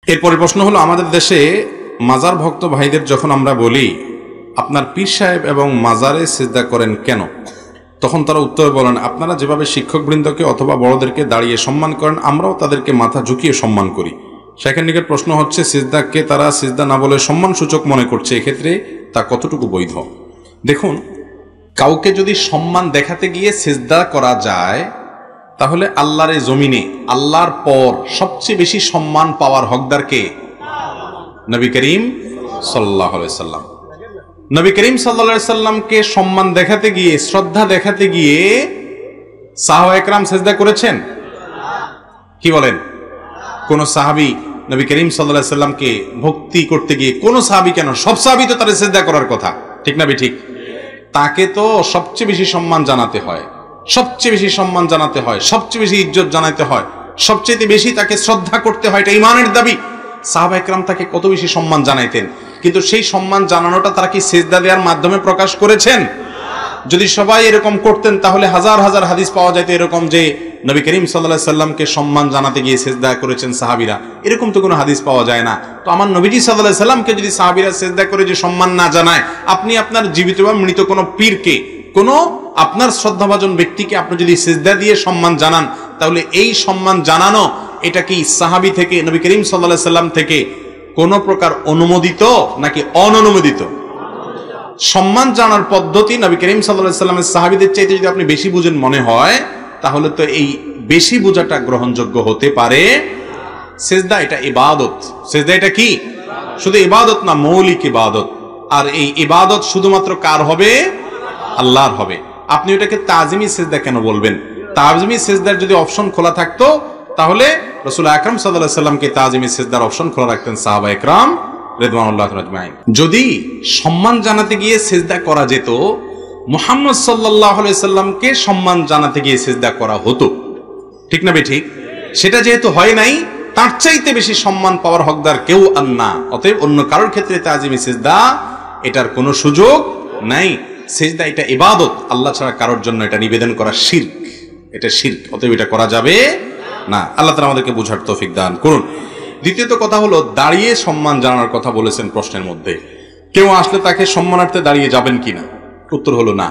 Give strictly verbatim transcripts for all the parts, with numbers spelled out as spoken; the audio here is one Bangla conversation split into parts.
এরপরে প্রশ্ন হলো, আমাদের দেশে মাজার ভক্ত ভাইদের যখন আমরা বলি আপনার পীর সাহেব এবং মাজারে সিজদা করেন কেন, তখন তারা উত্তরে বলেন, আপনারা যেভাবে শিক্ষকবৃন্দকে অথবা বড়দেরকে দাঁড়িয়ে সম্মান করেন, আমরাও তাদেরকে মাথা ঝুঁকিয়ে সম্মান করি। সেখান থেকে প্রশ্ন হচ্ছে, সিজদাকে তারা সিজদা না বলে সম্মান সূচক মনে করছে, এক্ষেত্রে তা কতটুকু বৈধ? দেখুন, কাউকে যদি সম্মান দেখাতে গিয়ে সিজদা করা যায়, তাহলে আল্লাহর এই জমিনে আল্লাহর পর সবচেয়ে বেশি সম্মান পাওয়ার হকদার কে? নবী করিম সাল্লাল্লাহু আলাইহি সাল্লাম। নবী করিম সাল্লাল্লাহু আলাইহি সাল্লামকে সম্মান দেখাতে গিয়ে, শ্রদ্ধা দেখাতে গিয়ে সাহাবায়ে কেরাম সিজদা করেছেন? কি বলেন? কোন সাহাবী নবী করিম সাল্লাল্লাহু আলাইহি সাল্লামকে ভক্তি করতে গিয়ে, কোন সাহাবী কেন, সব সাহাবী তো তার সিজদা করার কথা, ঠিক না ঠিক? তাকে তো সবচেয়ে বেশি সম্মান জানাতে হয়, সবচেয়ে বেশি সম্মান জানাতে হয়, সবচেয়ে বেশি ইজ্জত জানাতে হয়, সবচেয়ে বেশি তাকে শ্রদ্ধা করতে হয়, এটা ঈমানের দাবি। সাহাবায়ে কেরাম তাকে কত বেশি সম্মান জানাইতেন, কিন্তু সেই সম্মান জানানোটা তারা কি সিজদা দেওয়ার মাধ্যমে প্রকাশ করেছেন? যদি সবাই এরকম করতেন তাহলে হাজার হাজার হাদিস পাওয়া যেত এরকম যে নবী করিম সাল্লাল্লাহু আলাইহি সাল্লামকে সম্মান জানাতে গিয়ে সিজদা করেছেন সাহাবীরা, এরকম তো কোনো হাদিস পাওয়া যায় না। তো আমার নবীজি সাল্লাল্লাহু আলাইহি সাল্লামকে যদি সাহাবীরা সিজদা করে যে সম্মান না জানায়, আপনি আপনার জীবিত বা মৃত কোনো পীরকে, কোনো আপনার শ্রদ্ধাভাজন ব্যক্তিকে আপনি যদি সিজদা দিয়ে সম্মান জানান, তাহলে এই সম্মান জানানো এটা কি সাহাবী থেকে, নবী করিম সাল্লাল্লাহু আলাইহি সাল্লাম থেকে কোন প্রকার অনুমোদিত নাকি অননুমোদিত? সম্মান জানার পদ্ধতি নবী করিম সাল্লাল্লাহু আলাইহি সাল্লামের সাহাবীদের চাইতে যদি আপনি বেশি বুঝেন মনে হয়, তাহলে তো এই বেশি বোঝাটা গ্রহণযোগ্য হতে পারে। সিজদা এটা ইবাদত, সিজদা এটা কি শুধু ইবাদত না, মৌলিক ইবাদত। আর এই ইবাদত শুধুমাত্র কার হবে? আল্লাহর হবে। আপনি এটাকে তাজিমি সিজদা কেন বলবেন? তাজিমি সিজদার যদি অপশন খোলা থাকতো, তাহলে রাসূল আকরাম সাল্লাল্লাহু আলাইহি সাল্লামকে তাজিমি সিজদার অপশন খোলা রাখতেন সাহাবায়ে কেরাম রিদওয়ানুল্লাহি আজমাইন। যদি সম্মান জানাতে গিয়ে সিজদা করা যেত, মুহাম্মদ সাল্লাল্লাহু আলাইহি সাল্লামকে সম্মান জানাতে গিয়ে সিজদা করা হতো, ঠিক না ঠিক? সেটা যেহেতু হয় নাই, তার চাইতে বেশি সম্মান পাওয়ার হকদার কেউ আর না। অতএব অন্য কারোর ক্ষেত্রে তাজিমি সিজদা এটার কোনো সুযোগ নাই। সিজদা এটা ইবাদত, আল্লাহ ছাড়া কারোর জন্য এটা নিবেদন করা শিরক, এটা শিরক। অতএব এটা করা যাবে না। আল্লাহ তাআলা আমাদেরকে বোঝার তৌফিক দান করুন। দ্বিতীয়ত কথা হলো, দাঁড়িয়ে সম্মান জানানোর কথা বলেছেন প্রশ্নের মধ্যে। কেউ আসলে তাকে সম্মানার্থে দাঁড়িয়ে যাবেন কিনা? উত্তর হলো না।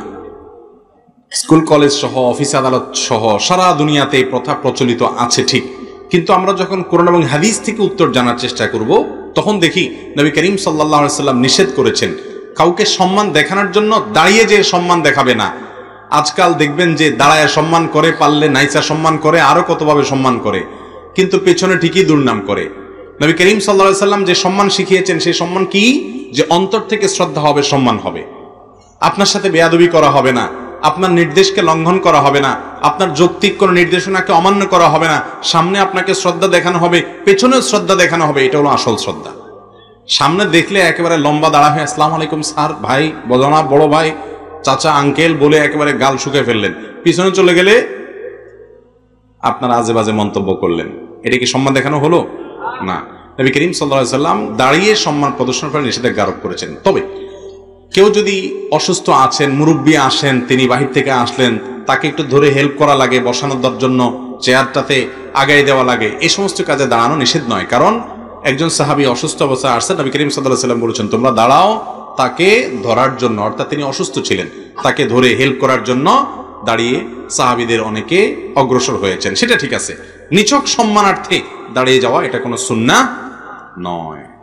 স্কুল কলেজ সহ, অফিস আদালত সহ সারা দুনিয়াতে এই প্রথা প্রচলিত আছে ঠিক, কিন্তু আমরা যখন কোরআন এবং হাদিস থেকে উত্তর জানার চেষ্টা করব, তখন দেখি নবী করিম সাল্লাল্লাহু আলাইহি সাল্লাম নিষেধ করেছেন কাউকে সম্মান দেখানোর জন্য দাঁড়িয়ে যে সম্মান দেখাবে না। আজকাল দেখবেন যে দাঁড়ায় সম্মান করে, পারলে নাইচা সম্মান করে, আরো কতভাবে সম্মান করে, কিন্তু পেছনে ঠিকই দুর্নাম করে। নবী করিম সাল্লাল্লাহু আলাইহি সাল্লাম যে সম্মান শিখিয়েছেন, সেই সম্মান কি? যে অন্তর থেকে শ্রদ্ধা হবে, সম্মান হবে। আপনার সাথে বেয়াদবি করা হবে না, আপনার নির্দেশকে লঙ্ঘন করা হবে না, আপনার যৌক্তিক কোন নির্দেশনাকে অমান্য করা হবে না। সামনে আপনাকে শ্রদ্ধা দেখানো হবে, পেছনেও শ্রদ্ধা দেখানো হবে। এটা হলো আসল শ্রদ্ধা। সামনে দেখলে একেবারে লম্বা দাঁড়া হয়ে আসসালামু আলাইকুম স্যার, ভাই, বদনা, বড় ভাই, চাচা, আঙ্কেল বলে একেবারে গাল শুকে ফেললেন, পিছনে চলে গেলে আপনার আজে বাজে মন্তব্য করলেন। এটা কি সম্মান দেখানো হলো? না। নবী করিম সাল্লাল্লাহু আলাইহি সাল্লাম দাঁড়িয়ে সম্মান প্রদর্শন করে নিষেধাজ্ঞা আরোপ করেছেন। তবে কেউ যদি অসুস্থ আছেন, মুরব্বী আসেন, তিনি বাহির থেকে আসলেন, তাকে একটু ধরে হেল্প করা লাগে, বসানোর জন্য চেয়ারটাতে আগায় দেওয়া লাগে, এই সমস্ত কাজে দাঁড়ানো নিষেধ নয়। কারণ একজন সাহাবী অসুস্থ অবস্থায় আসছেন, নবী করিম সাল্লাল্লাহু আলাইহি সাল্লাম বলেছেন তোমরা দাঁড়াও তাকে ধরার জন্য, অর্থাৎ তিনি অসুস্থ ছিলেন, তাকে ধরে হেল্প করার জন্য দাঁড়িয়ে সাহাবীদের অনেকে অগ্রসর হয়েছেন, সেটা ঠিক আছে। নিছক সম্মানার্থে দাঁড়িয়ে যাওয়া এটা কোনো সুন্নাহ নয়।